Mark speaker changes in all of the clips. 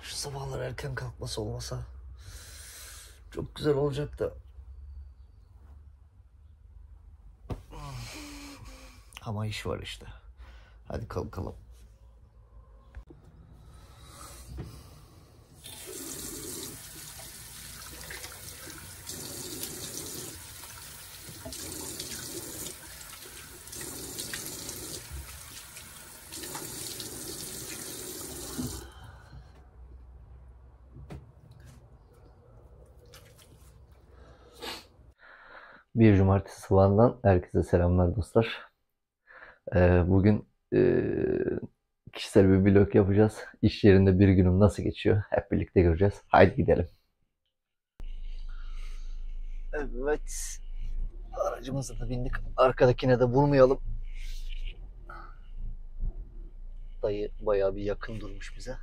Speaker 1: Şu sabahlar erken kalkması olmasa çok güzel olacak da. Ama iş var işte. Hadi kalkalım. Bir cumartesi sabahından herkese selamlar dostlar. Bugün kişisel bir vlog yapacağız. İş yerinde bir günüm nasıl geçiyor hep birlikte göreceğiz. Haydi gidelim. Evet. Aracımıza da bindik. Arkadakine de vurmayalım. Dayı bayağı bir yakın durmuş bize.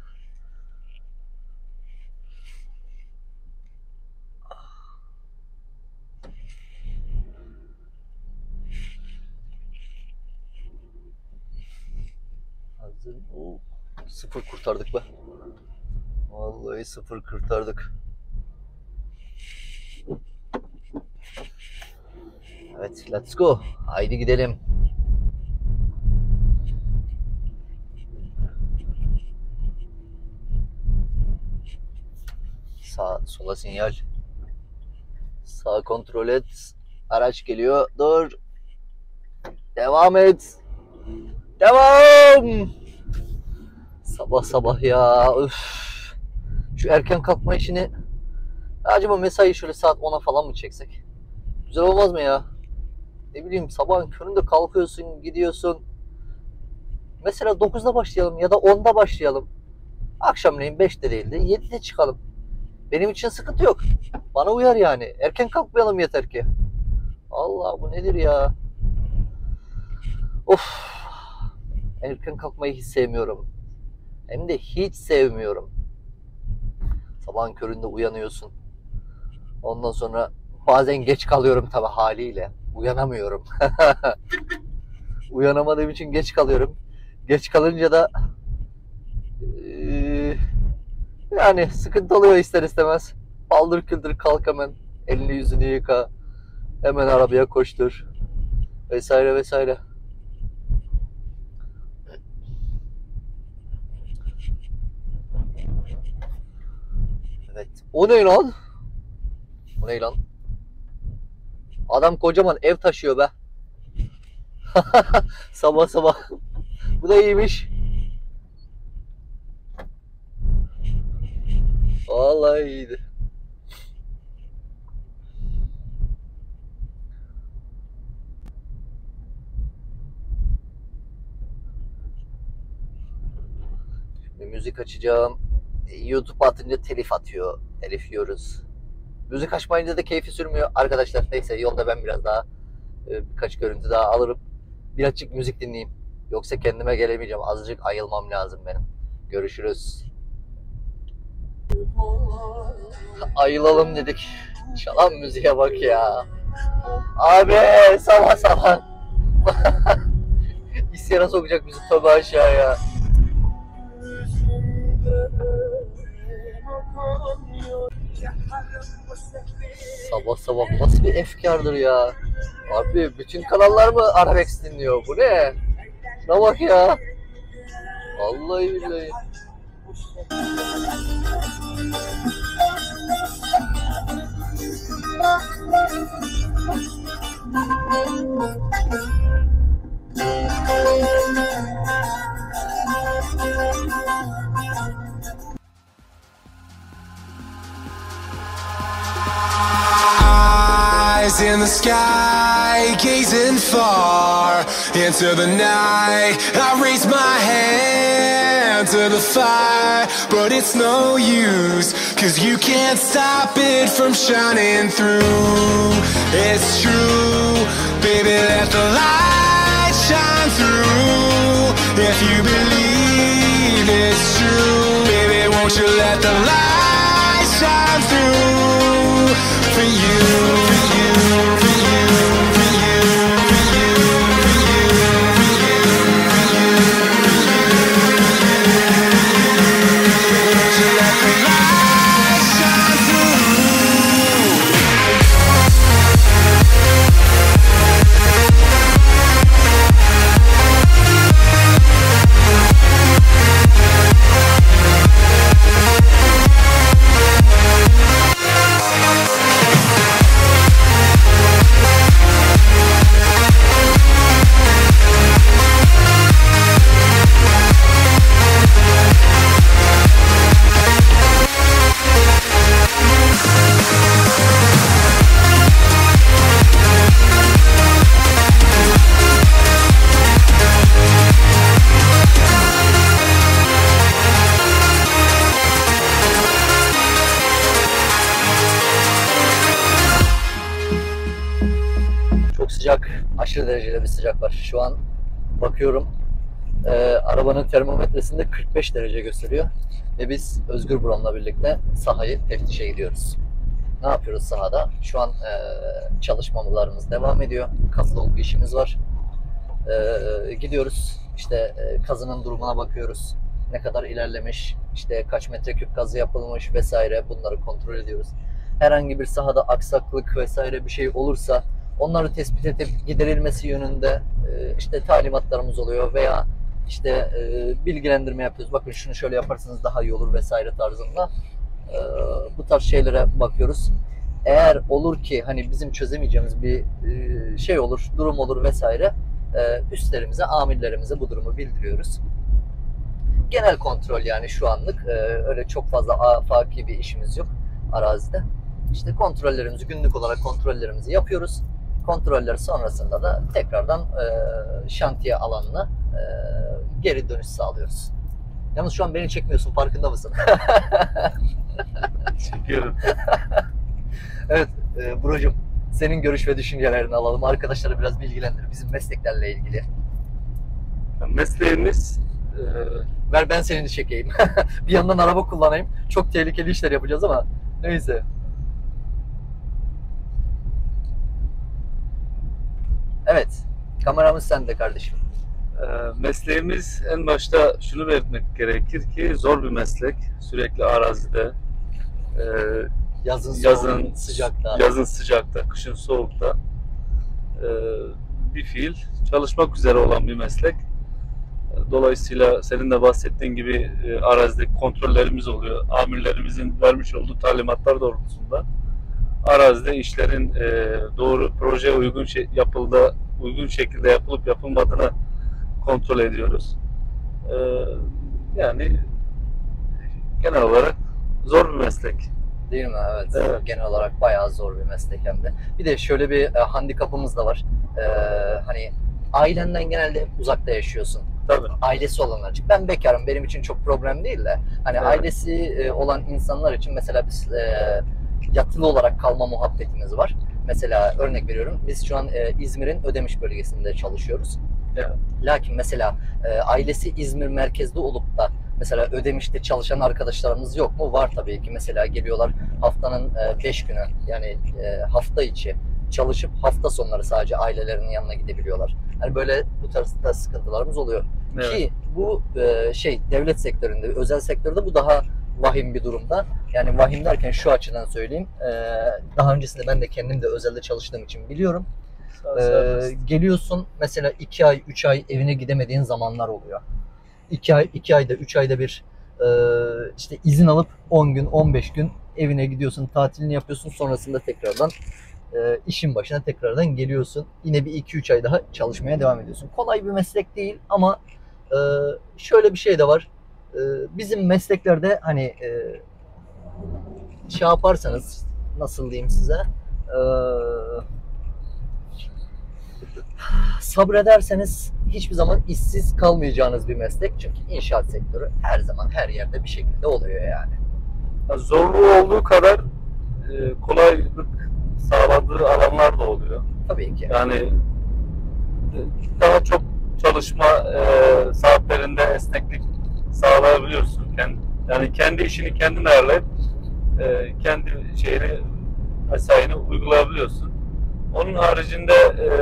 Speaker 1: Hazır. Oo, sıfır kurtardık be. Vallahi sıfır kurtardık. Evet, let's go. Haydi gidelim. Sağ, sola sinyal. Sağ kontrol et. Araç geliyor. Dur. Devam et. Devam. Sabah sabah ya. Üf. Şu erken kalkma işini. Acaba mesai şöyle saat 10'a falan mı çeksek? Güzel olmaz mı ya? Ne bileyim, sabahın köründe kalkıyorsun, gidiyorsun. Mesela 9'da başlayalım ya da 10'da başlayalım. Akşamleyin 5'te değil de 7'de çıkalım. Benim için sıkıntı yok. Bana uyar yani. Erken kalkmayalım yeter ki. Allah, bu nedir ya? Of. Erken kalkmayı hiç sevmiyorum. Hem de hiç sevmiyorum. Sabahın köründe uyanıyorsun. Ondan sonra bazen geç kalıyorum tabii haliyle. Uyanamıyorum. Uyanamadığım için geç kalıyorum. Geç kalınca da yani sıkıntı oluyor ister istemez. Paldır küldür kalk hemen. Elini yüzünü yıka. Hemen arabaya koştur. Vesaire vesaire. Evet. O ne lan? O ne lan? Adam kocaman ev taşıyor be. Sabah sabah. Bu da iyiymiş. Vallahi iyiydi. Bir müzik açacağım. YouTube atınca telif atıyor. Telif yiyoruz. Müzik açmayınca da keyfi sürmüyor. Arkadaşlar neyse, yolda ben biraz daha birkaç görüntü daha alırım. Bir açık müzik dinleyeyim. Yoksa kendime gelemeyeceğim. Azıcık ayılmam lazım benim. Görüşürüz. Ayılalım dedik. Çalan müziğe bak ya. Abi sabah sabah. İsyana sokacak bizi tabi aşağıya. Sabah sabah nasıl bir efkardır ya. Abi bütün kanallar mı Arabex dinliyor? Bu ne? Şuna bak ya. Vallahi billahi.
Speaker 2: Eyes in the sky, gazing far into the night. I raise my hand to the fire, but it's no use, 'cause you can't stop it from shining through. It's true, baby, let the light shine through. If you believe it's true, baby, won't you let the light shine through for you. Let
Speaker 1: sıcak, aşırı derecede bir sıcak var. Şu an bakıyorum arabanın termometresinde 45 derece gösteriyor. Ve biz Özgür Buram'la birlikte sahayı teftişe gidiyoruz. Ne yapıyoruz sahada? Şu an çalışmalarımız devam ediyor. Kazılımlık işimiz var. Gidiyoruz. İşte kazının durumuna bakıyoruz. Ne kadar ilerlemiş, işte kaç metreküp kazı yapılmış vesaire, bunları kontrol ediyoruz. Herhangi bir sahada aksaklık vesaire bir şey olursa onları tespit edip giderilmesi yönünde işte talimatlarımız oluyor veya işte bilgilendirme yapıyoruz. Bakın şunu şöyle yaparsanız daha iyi olur vesaire tarzında. Bu tarz şeylere bakıyoruz. Eğer olur ki hani bizim çözemeyeceğimiz bir şey olur, durum olur vesaire, üstlerimize, amirlerimize bu durumu bildiriyoruz. Genel kontrol yani şu anlık. Öyle çok fazla afaki bir işimiz yok arazide. İşte kontrollerimizi, günlük olarak kontrollerimizi yapıyoruz. Kontroller sonrasında da tekrardan şantiye alanına geri dönüş sağlıyoruz. Yalnız şu an beni çekmiyorsun, farkında mısın?
Speaker 3: Çekiyorum.
Speaker 1: Evet, Buracığım, senin görüş ve düşüncelerini alalım. Arkadaşları biraz bilgilendir bizim mesleklerle ilgili.
Speaker 3: Mesleğimiz
Speaker 1: Ver ben seni çekeyim. Bir yandan araba kullanayım. Çok tehlikeli işler yapacağız ama neyse. Evet, kameramız sende kardeşim.
Speaker 3: mesleğimiz en başta şunu belirtmek gerekir ki zor bir meslek. Sürekli arazide.
Speaker 1: Yazın sıcakta.
Speaker 3: Yazın sıcakta, kışın soğukta. Bir fiil çalışmak üzere olan bir meslek. Dolayısıyla senin de bahsettiğin gibi arazideki kontrollerimiz oluyor. Amirlerimizin vermiş olduğu talimatlar doğrultusunda arazide işlerin doğru projeye uygun şekilde yapılıp yapılmadığını kontrol ediyoruz. Yani genel olarak zor bir meslek.
Speaker 1: Değil mi? Evet. Genel olarak bayağı zor bir meslek hem de. Bir de şöyle bir handikapımız da var. Hani ailenden genelde uzakta yaşıyorsun.
Speaker 3: Tabii.
Speaker 1: Ailesi olanlar için. Ben bekarım. Benim için çok problem değil de. Hani
Speaker 3: Evet.
Speaker 1: ailesi olan insanlar için mesela biz yatılı olarak kalma muhabbetimiz var. Mesela örnek veriyorum. Biz şu an İzmir'in Ödemiş bölgesinde çalışıyoruz.
Speaker 3: Evet.
Speaker 1: Lakin mesela ailesi İzmir merkezde olup da mesela Ödemiş'te çalışan arkadaşlarımız yok mu? Var tabii ki. Mesela geliyorlar haftanın 5 günü yani hafta içi çalışıp hafta sonları sadece ailelerinin yanına gidebiliyorlar. Yani böyle bu tarzda sıkıntılarımız oluyor.
Speaker 3: Evet.
Speaker 1: Ki bu devlet sektöründe, özel sektörde bu daha vahim bir durumda. Yani vahim derken şu açıdan söyleyeyim. Daha öncesinde ben de kendim de özelde çalıştığım için biliyorum. Geliyorsun mesela 2 ay, 3 ay evine gidemediğin zamanlar oluyor. 2 ayda, 3 ayda bir işte izin alıp 10 gün, 15 gün evine gidiyorsun, tatilini yapıyorsun. Sonrasında tekrardan işin başına tekrardan geliyorsun. Yine bir 2-3 ay daha çalışmaya devam ediyorsun. Kolay bir meslek değil ama şöyle bir şey de var. Bizim mesleklerde hani şey yaparsanız, nasıl diyeyim size, sabrederseniz hiçbir zaman işsiz kalmayacağınız bir meslek. Çünkü inşaat sektörü her zaman her yerde bir şekilde oluyor yani.
Speaker 3: Zorluğu olduğu kadar kolaylık sağladığı alanlar da oluyor.
Speaker 1: Tabii ki.
Speaker 3: Yani daha çok çalışma saatlerinde esneklik sağlayabiliyorsun. Yani kendi işini kendin ayarlayıp kendi mesaini uygulayabiliyorsun. Onun haricinde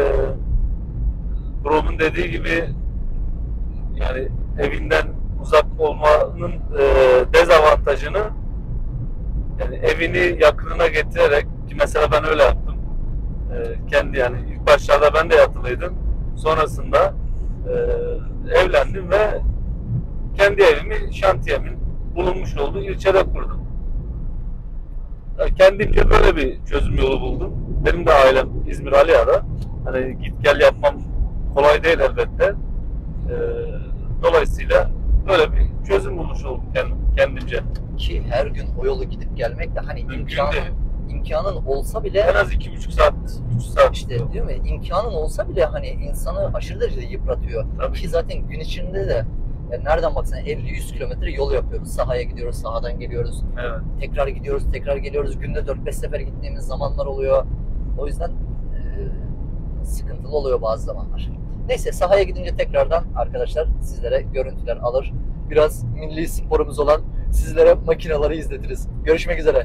Speaker 3: Brom'un dediği gibi yani evinden uzak olmanın dezavantajını yani evini yakınına getirerek, ki mesela ben öyle yaptım. Kendi yani ilk başlarda ben de yatılıydım. Sonrasında evlendim ve kendi evimi şantiyemin bulunmuş olduğu ilçede kurdum. Yani kendimce böyle bir çözüm yolu buldum. Benim de ailem İzmir Aliya'da. Hani git gel yapmam kolay değil elbette. Dolayısıyla böyle bir çözüm bulmuş oldum kendimce.
Speaker 1: Ki her gün o yolu gidip gelmek de hani
Speaker 3: Mümkün değil.
Speaker 1: imkanın olsa bile
Speaker 3: En az 2,5 saat, 3 saat.
Speaker 1: işte değil mi? İmkanın olsa bile hani insanı aşırı derecede yıpratıyor.
Speaker 3: Tabii.
Speaker 1: Ki zaten gün içinde de nereden baksan 50-100 kilometre yol yapıyoruz. Sahaya gidiyoruz, sahadan geliyoruz.
Speaker 3: Evet.
Speaker 1: Tekrar gidiyoruz, tekrar geliyoruz. Günde 4-5 sefer gittiğimiz zamanlar oluyor. O yüzden sıkıntılı oluyor bazı zamanlar. Neyse sahaya gidince tekrardan arkadaşlar sizlere görüntüler alır. Biraz milli sporumuz olan sizlere makineleri izletiriz. Görüşmek üzere.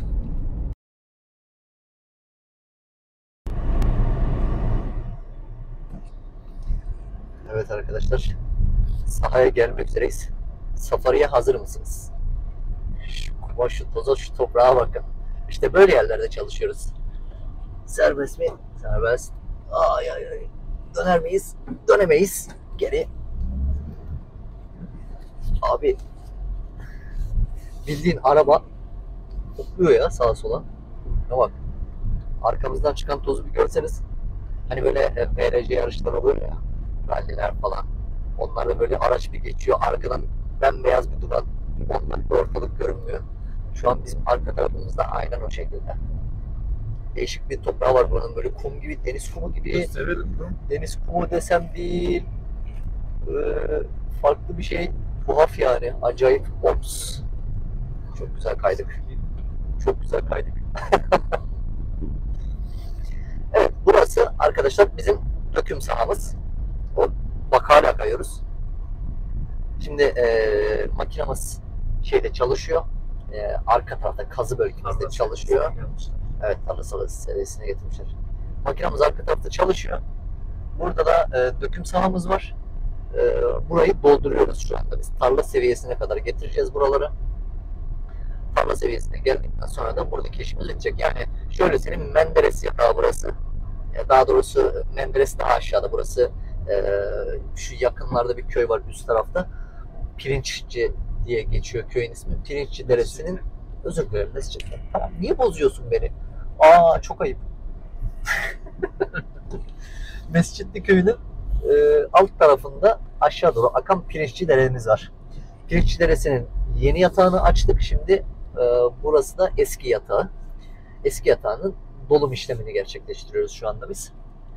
Speaker 1: Evet arkadaşlar, sahaya gelmek üzereyiz. Safariye hazır mısınız? Şu kuma, şu toza, şu toprağa bakın. İşte böyle yerlerde çalışıyoruz. Serbest mi? Serbest. Ay ay ay. Döner miyiz? Dönemeyiz. Geri. Abi bildiğin araba topluyor ya sağa sola. Ne bak. Arkamızdan çıkan tozu bir görseniz. Hani böyle VRC yarışları oluyor ya. Ralliler falan. Onlarda böyle araç bir geçiyor. Arkadan bembeyaz bir duman. Ondan bir ortalık görünmüyor. Şu an bizim arka tarafımızda aynen o şekilde. Değişik bir toprağı var buranın, böyle kum gibi, deniz kumu gibi.
Speaker 3: Severim lan.
Speaker 1: Deniz kumu desem değil. Farklı bir şey. Tuhaf yani. Acayip. Ops. Çok güzel kaydık. Çok güzel kaydık. Evet, burası arkadaşlar bizim döküm sahamız. Bak hala kayıyoruz. Şimdi makinamız şeyde çalışıyor. Arka tarafta kazı bölgemizde çalışıyor. Evet, tarlasalı seviyesine getirmişler. Makinamız arka tarafta çalışıyor. Burada da döküm sahamız var. Burayı dolduruyoruz şu anda biz. Tarla seviyesine kadar getireceğiz buraları. Tarla seviyesine geldikten sonra da buradaki işimiz bitecek. Yani şöyle senin Menderes yatağı burası. Daha doğrusu Menderes daha aşağıda burası. Şu yakınlarda bir köy var üst tarafta. Pirinççi diye geçiyor köyün ismi. Pirinççi Deresi'nin, özür dilerim Mescit'ten. Tamam, niye bozuyorsun beni? Aa, çok ayıp. Mescitli köyünün alt tarafında aşağı doğru akan Pirinççi Deremiz var. Pirinççi Deresi'nin yeni yatağını açtık şimdi. Burası da eski yatağı. Eski yatağının dolum işlemini gerçekleştiriyoruz şu anda biz.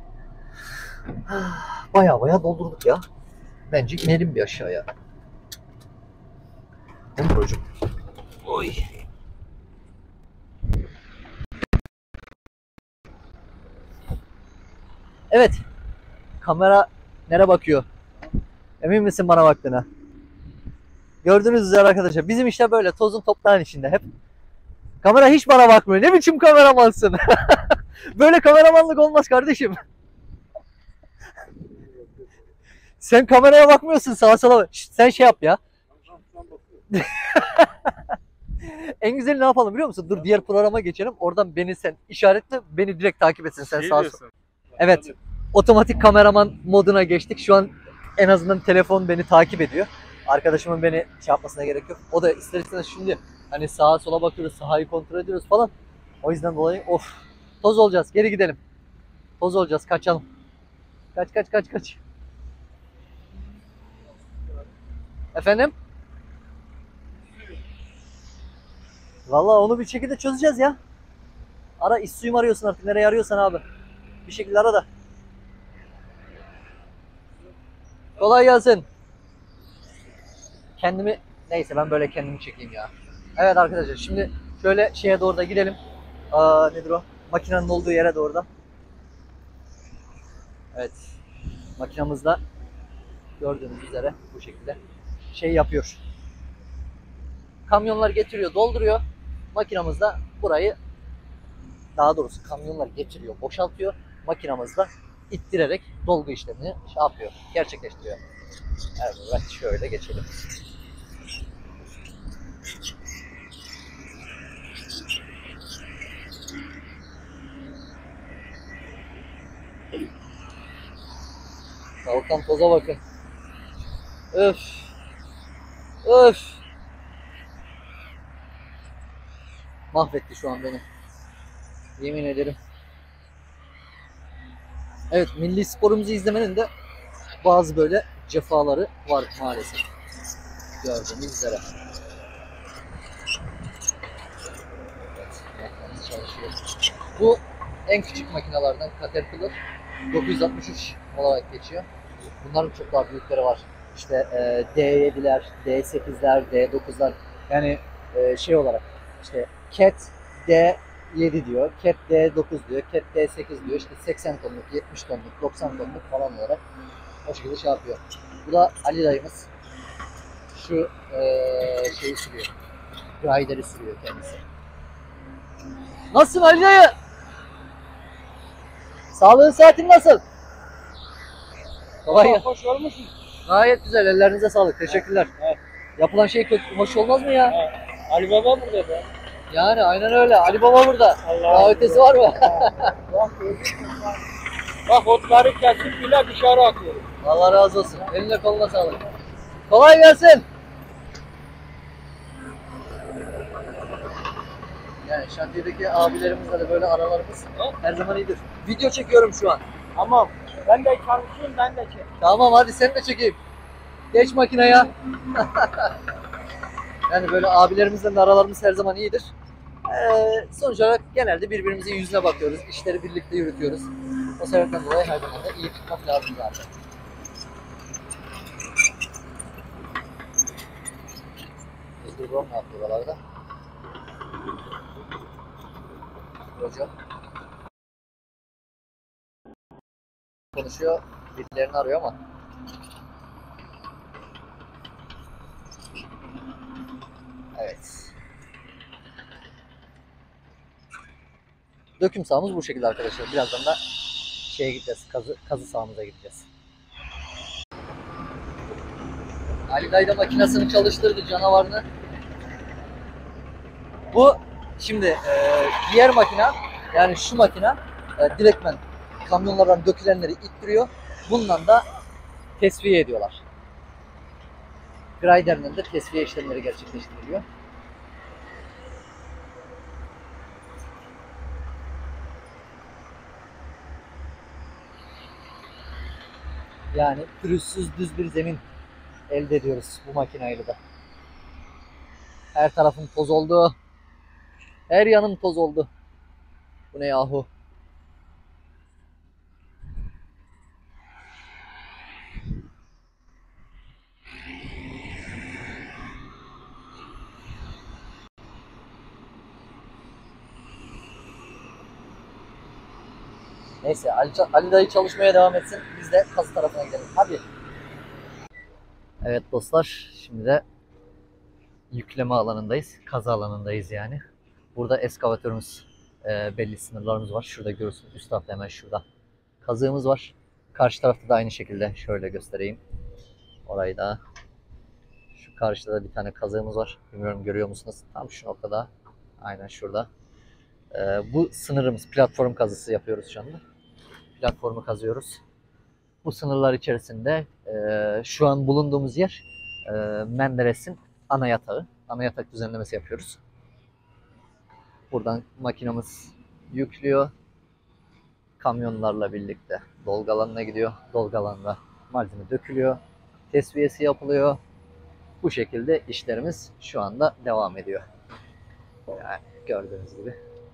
Speaker 1: Baya baya doldurduk ya. Bence inelim bir aşağıya. Değil mi hocam? Oy. Evet. Kamera nereye bakıyor? Emin misin bana baktığına? Gördüğünüz üzere arkadaşlar bizim işte böyle tozun toprağın içinde hep. Kamera hiç bana bakmıyor. Ne biçim kameramansın? Böyle kameramanlık olmaz kardeşim. Sen kameraya bakmıyorsun, sağa sola. Şişt, sen şey yap ya. En güzeli ne yapalım biliyor musun? Dur diğer programa geçelim. Oradan beni sen işaretle, beni direkt takip etsin sen sağa sola. Evet. Otomatik kameraman moduna geçtik. Şu an en azından telefon beni takip ediyor. Arkadaşımın beni şey yapmasına gerek yok. O da ister istemez şimdi hani sağa sola bakıyoruz, sahayı kontrol ediyoruz falan. O yüzden dolayı of, toz olacağız. Geri gidelim. Toz olacağız. Kaçalım. Kaç. Efendim? Vallahi onu bir şekilde çözeceğiz ya. Ara, iş suyu mu arıyorsun artık? Nereye arıyorsan abi. Bir şekilde ara da. Kolay gelsin. Neyse ben böyle kendimi çekeyim ya. Evet arkadaşlar şimdi şöyle şeye doğru da gidelim. Nedir o? Makinenin olduğu yere doğru da. Evet. Makinamız da gördüğünüz üzere bu şekilde şey yapıyor. Kamyonlar getiriyor, dolduruyor. Makinamız da burayı, daha doğrusu kamyonlar getiriyor, boşaltıyor. Makinamız da ittirerek dolgu işlemini şey yapıyor, gerçekleştiriyor. Evet, şöyle geçelim. Kalkan toza bakın. Öf. Mahvetti şu an beni. Yemin ederim. Evet, milli sporumuzu izlemenin de bazı böyle cefaları var maalesef. Gördüğünüz üzere. Evet, çalışıyor. Bu en küçük makinelerden Caterpillar 963 olarak geçiyor. Bunların çok daha büyükleri var. İşte D7'ler, D8'ler, D9'lar. Yani şey olarak işte Cat D D7 diyor, Cat D9 diyor, Cat D8 diyor. İşte 80 tonluk, 70 tonluk, 90 tonluk falan olarak o şekilde şey yapıyor. Bu da Ali dayımız. Şu şeyi sürüyor. Rider'i sürüyor kendisi. Nasılsın Ali dayı? Sağlığın saatin nasıl? Kolay gelsin.
Speaker 4: Hoş olmuşsun.
Speaker 1: Gayet güzel. Ellerinize sağlık. Teşekkürler.
Speaker 4: Evet.
Speaker 1: Yapılan şey kötü, hoş olmaz mı ya?
Speaker 4: Ali Baba burada da.
Speaker 1: Yani aynen öyle. Ali Baba burada.
Speaker 4: Allah
Speaker 1: Daha ötesi var mı?
Speaker 4: Bak otları kesip bile dışarı atıyoruz.
Speaker 1: Allah razı olsun. Eline koluna sağlık. Kolay gelsin. Yani şantiyedeki abilerimizle de böyle aralarımız her zaman iyidir. Video çekiyorum şu an.
Speaker 4: Tamam. Ben de çalışıyorum, ben de çek.
Speaker 1: Tamam hadi sen de çekeyim. Geç makineye. Yani böyle abilerimizle de aralarımız her zaman iyidir. Sonuç olarak genelde birbirimizin yüzüne bakıyoruz. İşleri birlikte yürütüyoruz. O sebepten dolayı her zaman da iyi tutmak lazım zaten. Özgür Brom ne yapıyor buralarda? Hocam. Konuşuyor, birilerini arıyor ama. Evet. Döküm sahamız bu şekilde arkadaşlar. Birazdan da şeye gideceğiz. Kazı sahamıza gideceğiz. Ali dayı da makinesini çalıştırdı, canavarını. Bu şimdi diğer makina, yani şu makina direktmen kamyonlardan dökülenleri ittiriyor. Bundan da tesviye ediyorlar. Grider'den de tesviye işlemleri gerçekleştiriliyor. Yani pürüzsüz düz bir zemin elde ediyoruz bu makineyle de. Her tarafım toz oldu. Her yanım toz oldu. Bu ne yahu? Neyse Ali dayı çalışmaya devam etsin. Biz de kazı tarafına gidelim. Hadi. Evet dostlar, şimdi de yükleme alanındayız. Kazı alanındayız yani. Burada eskavatörümüz, belli sınırlarımız var. Şurada görürsünüz. Üst tarafta hemen şurada. Kazığımız var. Karşı tarafta da aynı şekilde. Şöyle göstereyim. Orayı da. Şu karşıda da bir tane kazığımız var. Bilmiyorum görüyor musunuz? Tam şu noktada. Aynen şurada. Bu sınırımız. Platform kazısı yapıyoruz şu anda. Platformu kazıyoruz. Bu sınırlar içerisinde şu an bulunduğumuz yer Menderes'in ana yatağı. Ana yatak düzenlemesi yapıyoruz. Buradan makinamız yüklüyor. Kamyonlarla birlikte dolgu alanına gidiyor. Dolgu alanında malzeme dökülüyor. Tesviyesi yapılıyor. Bu şekilde işlerimiz şu anda devam ediyor. Yani gördüğünüz gibi.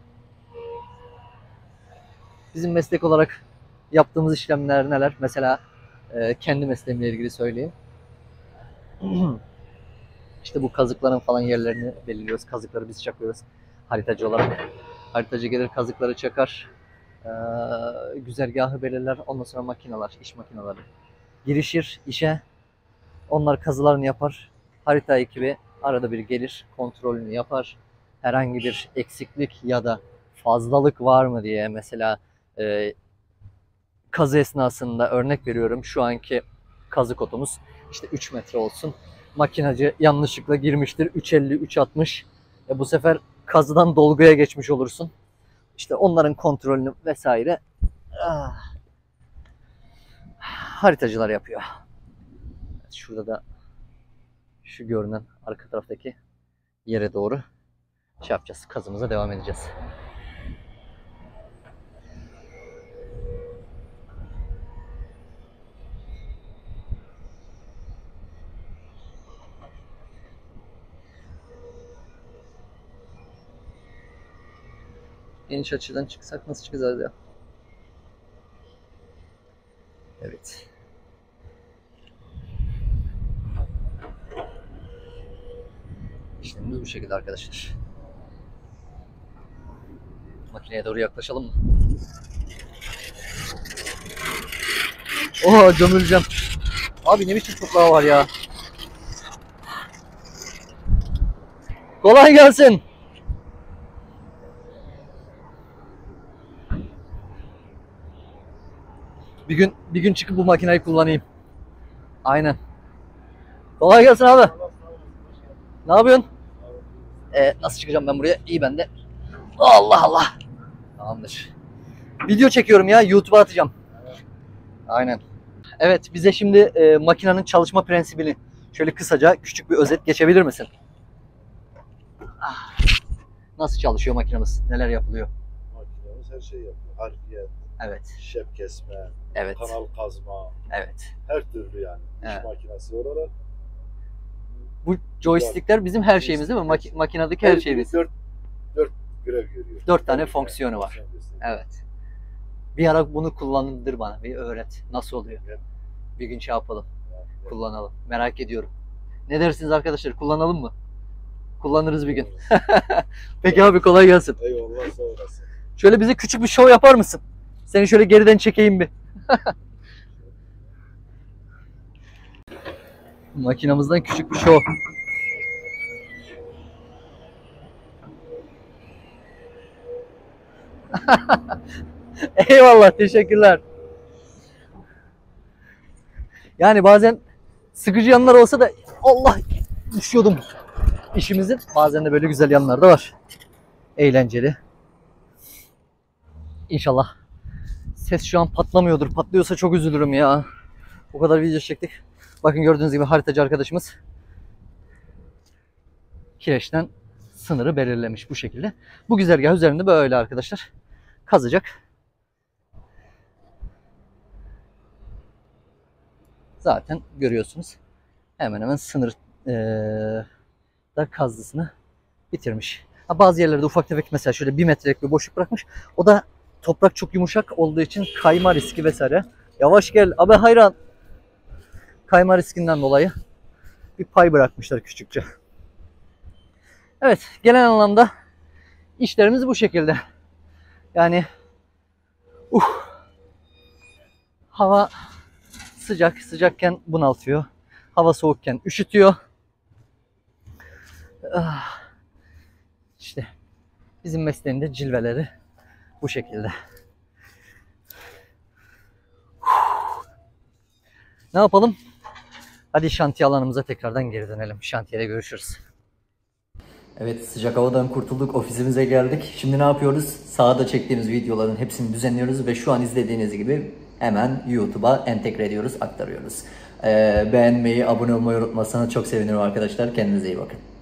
Speaker 1: Bizim meslek olarak yaptığımız işlemler neler? Mesela kendi mesleğimle ilgili söyleyeyim. İşte bu kazıkların falan yerlerini belirliyoruz. Kazıkları biz çakıyoruz haritacı olarak. Haritacı gelir kazıkları çakar. Güzergahı belirler. Ondan sonra makineler, iş makineleri girişir işe. Onlar kazılarını yapar. Harita ekibi arada bir gelir, kontrolünü yapar. Herhangi bir eksiklik ya da fazlalık var mı diye mesela kazı esnasında örnek veriyorum. Şu anki kazı kotumuz işte 3 metre olsun. Makinacı yanlışlıkla girmiştir 3.50, 3.60. Bu sefer kazıdan dolguya geçmiş olursun. İşte onların kontrolünü vesaire haritacılar yapıyor. Şurada da şu görünen arka taraftaki yere doğru şey yapacağız. Kazımıza devam edeceğiz. Geniş açıdan çıksak nasıl çıkacağız ya? Evet. İşlemimiz bu şekilde arkadaşlar. Makineye doğru yaklaşalım mı? Oha gömüleceğim. Abi ne biçim toprağı var ya. Kolay gelsin. Bir gün çıkıp bu makineyi kullanayım. Aynen. Kolay gelsin abi. Ne yapıyorsun? Nasıl çıkacağım ben buraya? İyi bende. Allah Allah. Tamamdır. Video çekiyorum ya. YouTube'a atacağım. Aynen. Evet, bize şimdi makinenin çalışma prensibini şöyle kısaca küçük bir özet geçebilir misin? Nasıl çalışıyor makinemiz? Neler yapılıyor?
Speaker 5: Makinemiz her şey yapıyor. Harfiyat,
Speaker 1: Evet.
Speaker 5: şef kesme,
Speaker 1: Evet.
Speaker 5: kanal kazma,
Speaker 1: Evet.
Speaker 5: her türlü yani.
Speaker 1: Evet.
Speaker 5: İş makinesi olarak.
Speaker 1: Bu joystickler bizim her şeyimiz değil mi? Makinedeki her şeyimiz.
Speaker 5: 4 görev görüyor.
Speaker 1: 4 tane fonksiyonu var.
Speaker 5: Fonksiyon gösteriyor.
Speaker 1: Evet. Bir ara bunu kullandır bana. Bir öğret. Nasıl oluyor?
Speaker 5: Evet.
Speaker 1: Bir gün şey yapalım.
Speaker 5: Yani,
Speaker 1: Kullanalım. Merak ediyorum. Ne dersiniz arkadaşlar? Kullanalım mı? Kullanırız bir gün. Peki abi kolay gelsin.
Speaker 5: Eyvallah sağ olasın.
Speaker 1: Şöyle bize küçük bir show yapar mısın? Seni şöyle geriden çekeyim bir. Makinamızdan küçük bir show. Eyvallah, teşekkürler. Yani bazen sıkıcı yanlar olsa da Allah düşüyordum işimizin. Bazen de böyle güzel yanlar da var. Eğlenceli. İnşallah ses şu an patlamıyordur. Patlıyorsa çok üzülürüm ya. O kadar video çektik. Bakın gördüğünüz gibi haritacı arkadaşımız kireçten sınırı belirlemiş bu şekilde. Bu güzergah üzerinde böyle arkadaşlar kazacak. Zaten görüyorsunuz. Hemen hemen sınır da kazdısını bitirmiş. Bazı yerlerde ufak tefek mesela şöyle 1 metrelik bir boşluk bırakmış. O da toprak çok yumuşak olduğu için kayma riski vesaire. Yavaş gel abi hayran. Kayma riskinden dolayı bir pay bırakmışlar küçükçe. Evet, genel anlamda işlerimiz bu şekilde. Yani hava sıcakken bunaltıyor. Hava soğukken üşütüyor. İşte bizim mesleğin de cilveleri bu şekilde. Ne yapalım? Hadi şantiye alanımıza tekrardan geri dönelim. Şantiyede görüşürüz. Evet, sıcak havadan kurtulduk. Ofisimize geldik. Şimdi ne yapıyoruz? Sahada çektiğimiz videoların hepsini düzenliyoruz ve şu an izlediğiniz gibi hemen YouTube'a entegre ediyoruz, aktarıyoruz. Beğenmeyi, abone olmayı unutmazsanız çok sevinirim arkadaşlar. Kendinize iyi bakın.